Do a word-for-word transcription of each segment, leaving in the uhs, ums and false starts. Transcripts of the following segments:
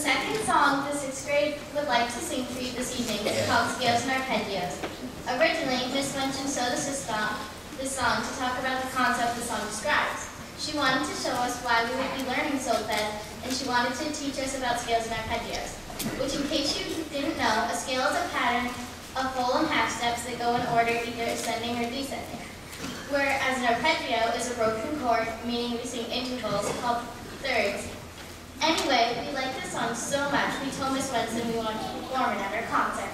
second song the sixth grade would like to sing for you this evening is called Scales and Arpeggios. Originally, Miss Lynch chose this song, this song to talk about the concept the song describes. She wanted to show us why we would be learning solfege, and she wanted to teach us about scales and arpeggios, which, in case you didn't know, a scale is a pattern of whole and half steps that go in order either ascending or descending, whereas an arpeggio is a broken chord, meaning we sing intervals called thirds. Anyway, we liked this song so much, we told Miss Wenson we wanted to perform it at our concert.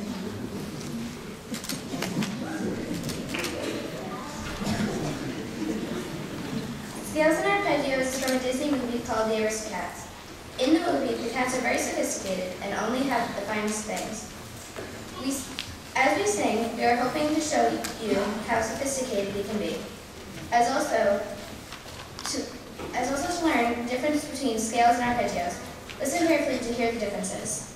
Scales and Arpeggios is from a Disney movie called The Aristocats. In the movie, the cats are very sophisticated and only have the finest things. We, as we sing, we are hoping to show you how sophisticated we can be, as also to, as also to learn the difference between scales and arpeggios. Listen carefully to hear the differences.